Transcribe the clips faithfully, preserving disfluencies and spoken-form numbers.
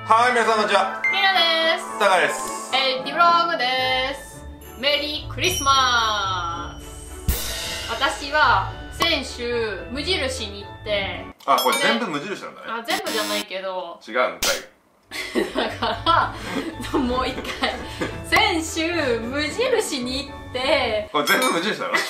はい、皆さんこんにちは。 みなです。 タカです。 えー、ディブログです。メリークリスマス。私は先週無印に行って、 あ、これ全部無印なんだね。 あ、全部じゃないけど違うんかい。 だからもう一回先週無印に行ってこれ全部無印なの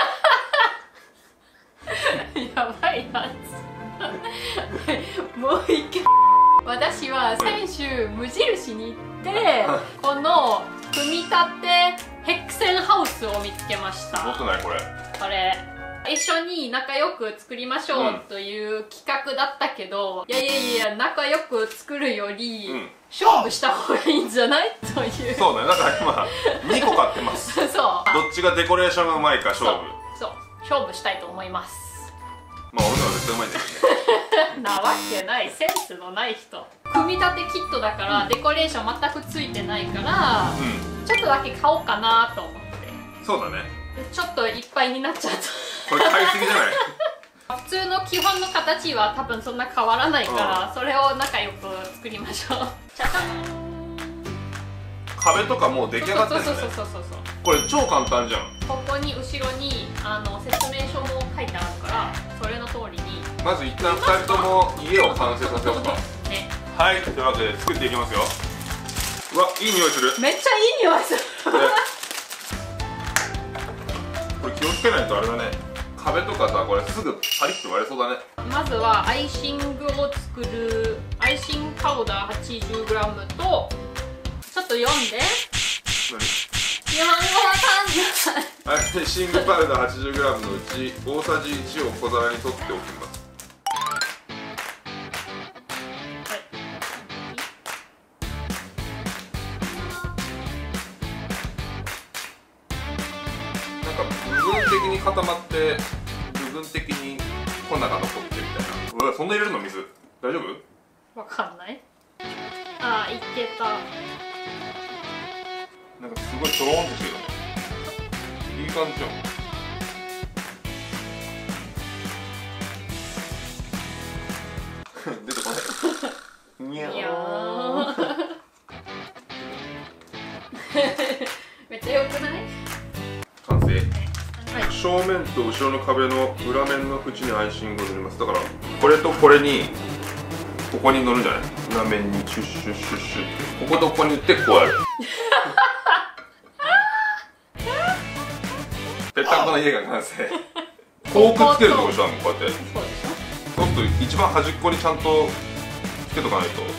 やばいやつもう一回私は先週無印に行ってこの組み立てヘックセンハウスを見つけました。 持ってないこれ。 これ一緒に仲良く作りましょう、うん、という企画だったけど、いやいやいや仲良く作るより、うん、勝負した方がいいんじゃないという。 そうね、だから今にこ買ってますそう、どっちがデコレーションがうまいか勝負。 そう、そう勝負したいと思います。 まあ俺のは絶対うまいんだけどねなわけない、センスのない人。組み立てキットだから、うん、デコレーション全くついてないから、うん、ちょっとだけ買おうかなと思って。 そうだね。 ちょっといっぱいになっちゃったこれ買いすぎじゃない普通の基本の形は多分そんな変わらないから、うん、それを仲良く作りましょう。じゃじゃん。 壁とかもう出来上がってるんですね。 そうそうそうそうそう。 これ超簡単じゃん。 ここに後ろにあの説明書も書いてあるから、それの通りにまず一旦ふたりとも家を完成させようかね。 はい、というわけで作っていきますよ。うわ、いい匂いする。 めっちゃいい匂いするこれ気をつけないとあれだね、壁とかさ、これすぐパリッと割れそうだね。 まずはアイシングを作るアイシングパウダー はちじゅうグラム と、ちょっと読んで。 何？ 日本語わかんない。 アイシングパウダー はちじゅうグラム のうち大さじいちを小皿に取っておきます。部分的に固まって部分的に粉が残ってみたいな。うわ、そんな入れるの？水大丈夫？ わかんない。あー、いけた。 なんかすごいとろーんとしてるよね。いい感じじゃん出てこないにゃーめっちゃよくない？ 完成。正面と後ろの壁の裏面の縁にアイシングを塗ります。だからこれとこれにここに塗るんじゃない？裏面にシュッシュッシュッシュッ、こことここに塗ってこうやるぺったんこの家が完成。こうくっつけるとこでしょ、こうやって。そうでしょ。そうすると一番端っこにちゃんとつけとかないと。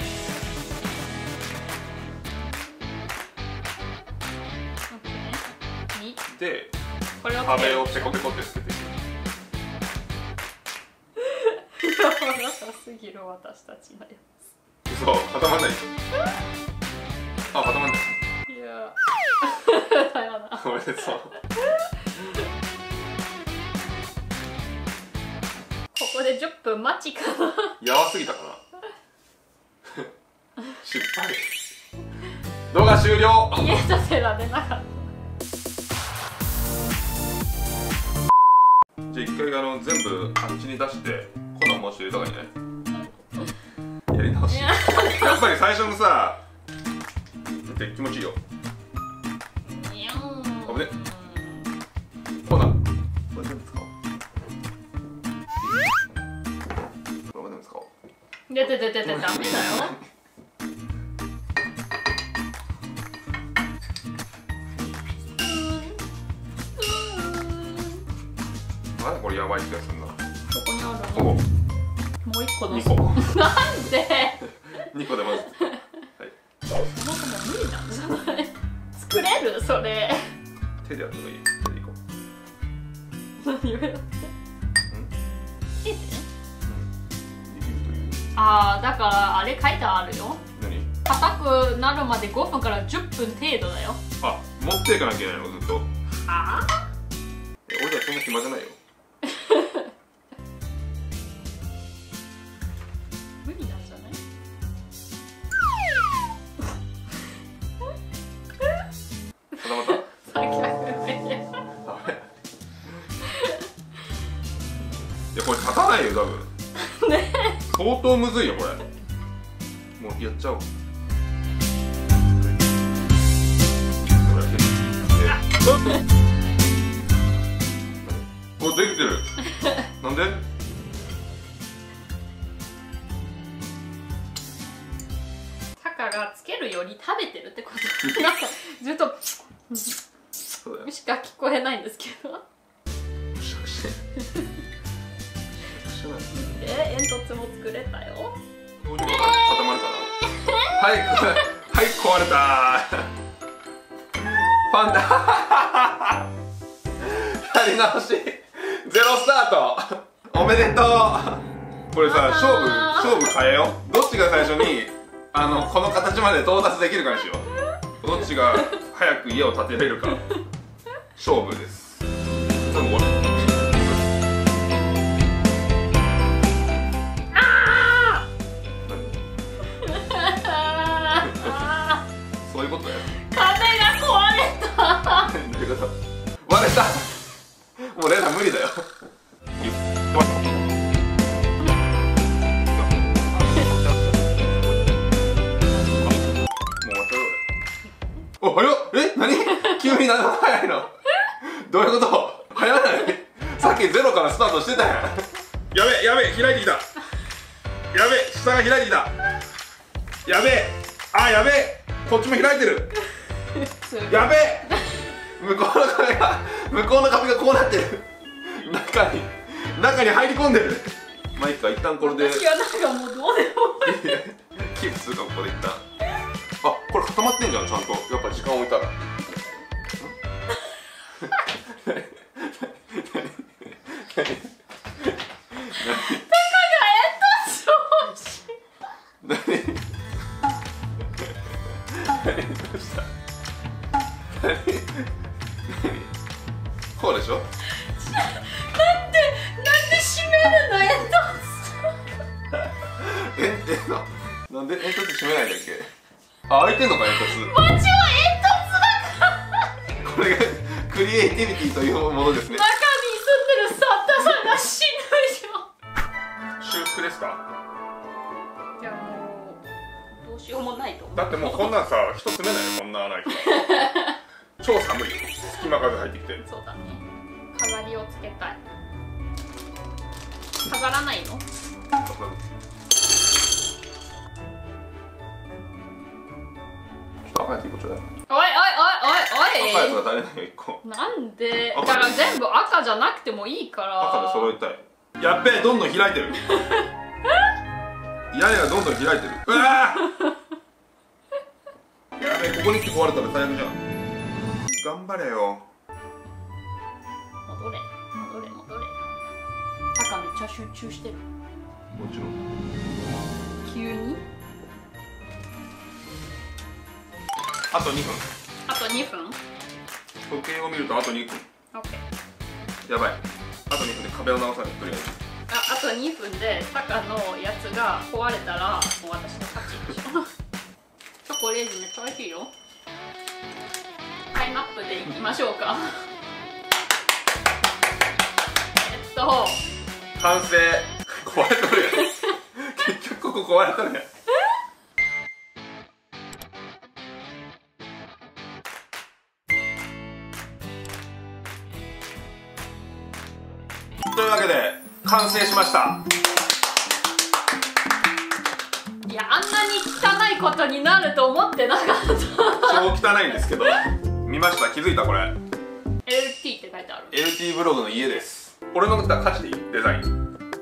で壁をペコペコってつけていく。 やばなさすぎる私たちのやつ。 そう、固まんない。あ、固まんない。 いやだよな。 おめでとう。 ここでじゅっぷん待ちかな。 やばすぎたかな失敗。動画終了。 家建てられなかった。 じゃあ一回あの全部あっちに出して粉をもうちょっと入れた方がいいね。やり直し。やっぱり最初のさ見て気持ちいいよ。危ね。粉これ全部使おう。これも全部使おう。 出て出て出てダメだよ。 なんでこれやばい気がするな。ここにあるこ。 もう一個の。 にこ。 なんで？ にこでまず。はい。 そもそも無理なんじゃない？作れるそれ。 手でやった方がいい。手でいこう。 何をやって？うん？手で？ うん。できるという。 ああ、だからあれ書いてあるよ。 何？ 硬くなるまでごふんからじゅっぷん程度だよ。 あ、持っていかなきゃいけないのずっと。 ああ？ 俺らそんな暇じゃないよ。 無理なんじゃない？ 固まった？ さっきは無理や。 いやこれ立たないよ多分。ね。相当むずいよこれ。もうやっちゃおう。お、できてる。なんで？ タカがつけるより食べてるってこと。なんかずっとそうだよ。 しか聞こえないんですけど。え、煙突も作れたよ。 固まるかな。はい、はい、壊れた。パンダ。やり直し。ゼロスタート。おめでとう。これさ、勝負、勝負変えよう。どっちが最初に、あの、この形まで到達できるかにしよう。どっちが早く家を建てれるか。勝負です。多分これ。そういうことだよ。 壁が壊れた。 どういうこと？割れた。もうレナ無理だよ。もうお、早っ。え、何？急に何が早いの？どういうこと？早ない？さっきゼロからスタートしてたやん。やべ、やべ、開いてきた。やべ、下が開いてきた。やべ、あ、やべ、こっちも開いてる。やべえ、向こうの壁が向こうの壁がこうなってる。中に中に入り込んでる。まあいいか、一旦これで私はなんかもうどうでもキープするか。ここで一旦。あ、これ固まってんじゃん、ちゃんと。やっぱ時間置いたら。何？何？どうした？何？何？こうでしょ？ なんでなんで閉めるの煙突。 え、え、な、なんで煙突閉めないんだっけ？あ、開いてんのか煙突。 もちろん煙突だから。 これがクリエイティビティというものですね。 中に住んでるサンタさんが死ぬよ。 修復ですか？ いやもうどうしようもないと思う。 だってもうこんなんさ、人住めないよ、こんな穴開いてたら。超寒いよ、隙間風入ってきて。 そうだね。飾りをつけたい。飾らないの？ 赤いやついっこちょうだい。 おいおいおいおいおい。 赤いやつが足りないよ、いっこ。 なんで？だから全部赤じゃなくてもいいから。 赤で揃えたい。やっべえ、どんどん開いてる。屋根がどんどん開いてる。うわーやべえ、ここに来て壊れたら最悪じゃん。頑張れよ。 戻れ戻れ戻れ。赤めっちゃ集中してる。 もちろん。 急に？ あとにふん。 あとにふん？ 時計を見るとあとにふん。 オッケー。 やばい。あとにふんで壁を直さないととりあえず。 あ、あとにふんでタカのやつが壊れたらもう私の勝ちでしょ。チョコレーズめっちゃ美味しいよ。タイムアップでいきましょうか。えっと完成。壊れとるやん。結局ここ壊れとるやん。というわけで完成しました。 いや、あんなに汚いことになると思ってなかった。 超汚いんですけど。見ました？気づいた？これエルティー って書いてある。 エルティー ブログの家です。俺の勝ちでいい？デザイン。 オッケ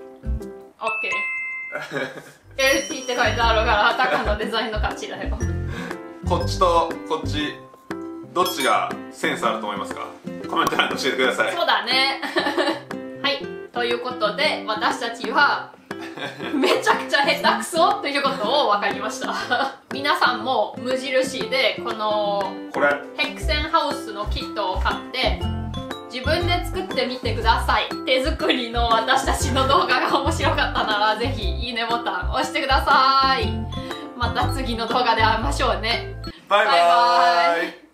ー。エルティー って書いてあるからタカのデザインの勝ちだよ。 こっちとこっちどっちがセンスあると思いますか？コメント欄で教えてください。 そうだね。はい、ということで私たちはめちゃくちゃ下手くそということを分かりました。皆さんも無印でこのこれヘクセンハウスのキットを買って自分で作ってみてください。手作りの私たちの動画が面白かったならぜひいいねボタン押してください。また次の動画で会いましょうね。 バイバーイ。